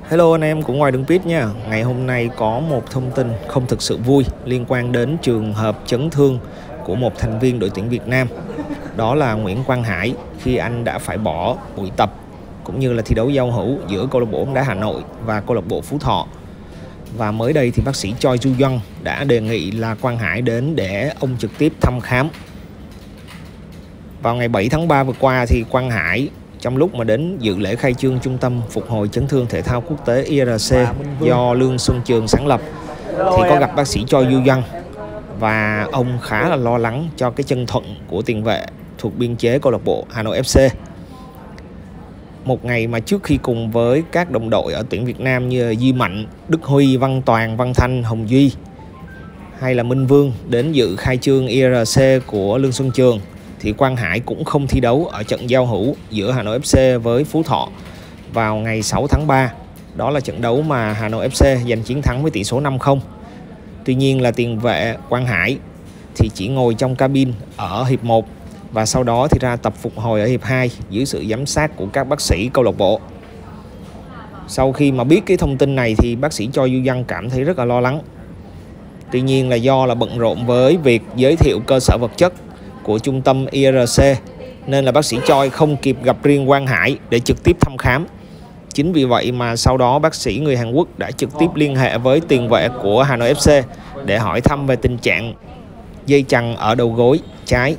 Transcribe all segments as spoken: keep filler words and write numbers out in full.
Hello anh em của Ngoài Đường Pit nha. Ngày hôm nay có một thông tin không thực sự vui liên quan đến trường hợp chấn thương của một thành viên đội tuyển Việt Nam. Đó là Nguyễn Quang Hải khi anh đã phải bỏ buổi tập cũng như là thi đấu giao hữu giữa câu lạc bộ bóng đá Hà Nội và câu lạc bộ Phú Thọ. Và mới đây thì bác sĩ Choi Du Young đã đề nghị là Quang Hải đến để ông trực tiếp thăm khám. Vào ngày bảy tháng ba vừa qua thì Quang Hải trong lúc mà đến dự lễ khai trương Trung tâm Phục hồi Chấn thương Thể thao Quốc tế i rờ xê do Lương Xuân Trường sáng lập thì có gặp bác sĩ Choi Du Young, và ông khá là lo lắng cho cái chân thuận của tiền vệ thuộc biên chế câu lạc bộ Hà Nội ép xê. Một ngày mà trước khi cùng với các đồng đội ở tuyển Việt Nam như Duy Mạnh, Đức Huy, Văn Toàn, Văn Thanh, Hồng Duy hay là Minh Vương đến dự khai trương i rờ xê của Lương Xuân Trường, thì Quang Hải cũng không thi đấu ở trận giao hữu giữa Hà Nội ép xê với Phú Thọ vào ngày sáu tháng ba. Đó là trận đấu mà Hà Nội ép xê giành chiến thắng với tỷ số năm không. Tuy nhiên là tiền vệ Quang Hải thì chỉ ngồi trong cabin ở hiệp một và sau đó thì ra tập phục hồi ở hiệp hai dưới sự giám sát của các bác sĩ câu lạc bộ. Sau khi mà biết cái thông tin này thì bác sĩ Choi Du Young cảm thấy rất là lo lắng. Tuy nhiên là do là bận rộn với việc giới thiệu cơ sở vật chất của trung tâm i rờ xê nên là bác sĩ Choi không kịp gặp riêng Quang Hải để trực tiếp thăm khám. Chính vì vậy mà sau đó bác sĩ người Hàn Quốc đã trực tiếp liên hệ với tiền vệ của Hà Nội ép xê để hỏi thăm về tình trạng dây chằng ở đầu gối trái.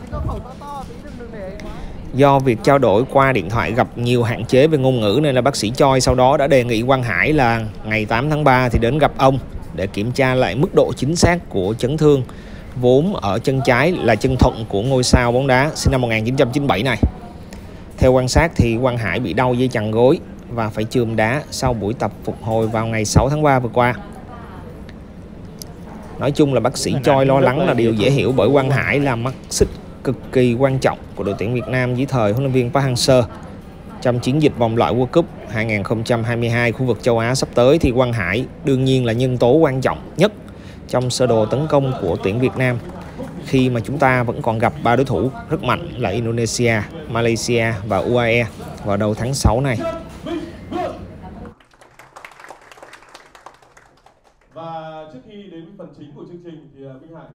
Do việc trao đổi qua điện thoại gặp nhiều hạn chế về ngôn ngữ nên là bác sĩ Choi sau đó đã đề nghị Quang Hải là ngày tám tháng ba thì đến gặp ông để kiểm tra lại mức độ chính xác của chấn thương vốn ở chân trái là chân thuận của ngôi sao bóng đá sinh năm một nghìn chín trăm chín mươi bảy này. Theo quan sát thì Quang Hải bị đau dây chằng gối và phải chườm đá sau buổi tập phục hồi vào ngày sáu tháng ba vừa qua. Nói chung là bác sĩ Choi lo lắng là điều dễ hiểu, bởi Quang Hải là mắt xích cực kỳ quan trọng của đội tuyển Việt Nam dưới thời huấn luyện viên Park Hang-seo. Trong chiến dịch vòng loại World Cup hai không hai hai khu vực châu Á sắp tới thì Quang Hải đương nhiên là nhân tố quan trọng nhất trong sơ đồ tấn công của tuyển Việt Nam, khi mà chúng ta vẫn còn gặp ba đối thủ rất mạnh là Indonesia, Malaysia và u a e vào đầu tháng sáu này. Và trước khi đến phần chính của chương trình thì Minh Hải